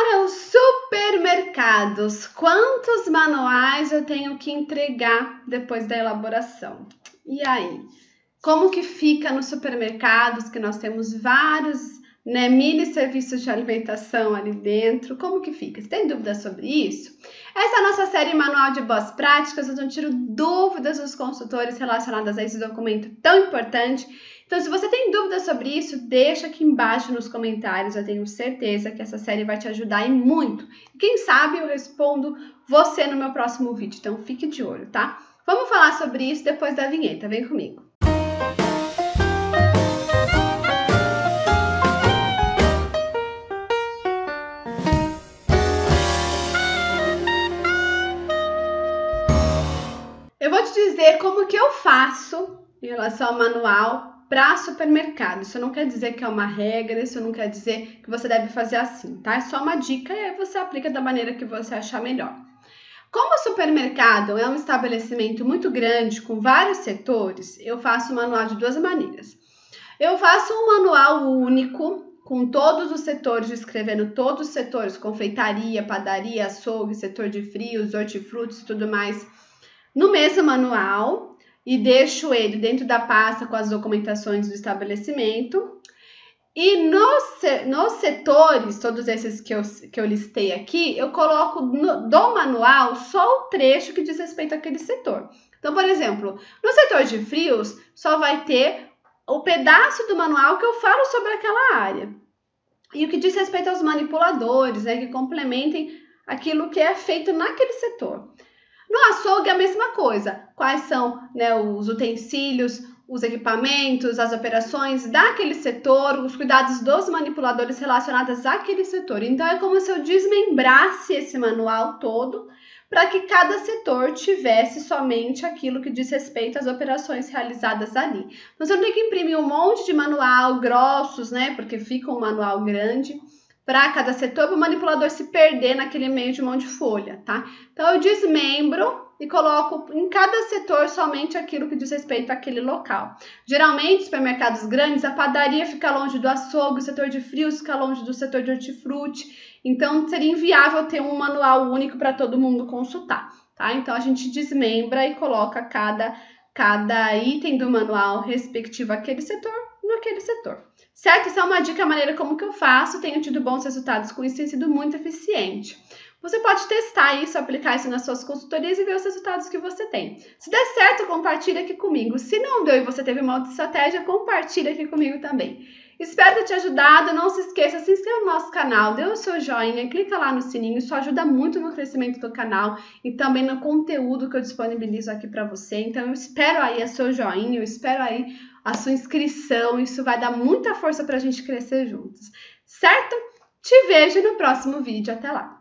Para os supermercados, quantos manuais eu tenho que entregar depois da elaboração? E aí? Como que fica nos supermercados, que nós temos vários, mini serviços de alimentação ali dentro? Como que fica? Você tem dúvidas sobre isso? Essa é a nossa série Manual de Boas Práticas, onde eu tiro dúvidas dos consultores relacionadas a esse documento tão importante. Então, se você tem dúvidas sobre isso, deixa aqui embaixo nos comentários. Eu tenho certeza que essa série vai te ajudar e muito. E quem sabe eu respondo você no meu próximo vídeo. Então, fique de olho, tá? Vamos falar sobre isso depois da vinheta. Vem comigo. Eu vou te dizer como que eu faço em relação ao manual para supermercado. Isso não quer dizer que é uma regra, isso não quer dizer que você deve fazer assim, tá? É só uma dica e aí você aplica da maneira que você achar melhor. Como o supermercado é um estabelecimento muito grande, com vários setores, eu faço o manual de duas maneiras. Eu faço um manual único, com todos os setores, descrevendo todos os setores, confeitaria, padaria, açougue, setor de frios, hortifrutis e tudo mais, no mesmo manual, e deixo ele dentro da pasta com as documentações do estabelecimento. E nos setores, todos esses que eu listei aqui, eu coloco do manual só o trecho que diz respeito àquele setor. Então, por exemplo, no setor de frios, só vai ter o pedaço do manual que eu falo sobre aquela área. E o que diz respeito aos manipuladores, que complementem aquilo que é feito naquele setor. No açougue é a mesma coisa. Quais são os utensílios, os equipamentos, as operações daquele setor, os cuidados dos manipuladores relacionados àquele setor. Então, é como se eu desmembrasse esse manual todo para que cada setor tivesse somente aquilo que diz respeito às operações realizadas ali. Então, você não tem que imprimir um monte de manual grossos, porque fica um manual grande para cada setor, para o manipulador se perder naquele meio de um monte de folha, tá? Então, eu desmembro e coloco em cada setor somente aquilo que diz respeito àquele local. Geralmente, supermercados grandes, a padaria fica longe do açougue, o setor de frios fica longe do setor de hortifruti, então seria inviável ter um manual único para todo mundo consultar, tá? Então, a gente desmembra e coloca cada item do manual respectivo àquele setor naquele setor. Certo? Isso é uma dica, a maneira como que eu faço, tenho tido bons resultados com isso, tem sido muito eficiente. Você pode testar isso, aplicar isso nas suas consultorias e ver os resultados que você tem. Se der certo, compartilha aqui comigo. Se não deu e você teve uma outra estratégia, compartilha aqui comigo também. Espero ter te ajudado. Não se esqueça, se inscreva no nosso canal, dê o seu joinha, clica lá no sininho. Isso ajuda muito no crescimento do canal e também no conteúdo que eu disponibilizo aqui para você. Então, eu espero aí o seu joinha, eu espero aí a sua inscrição. Isso vai dar muita força para a gente crescer juntos. Certo? Te vejo no próximo vídeo. Até lá!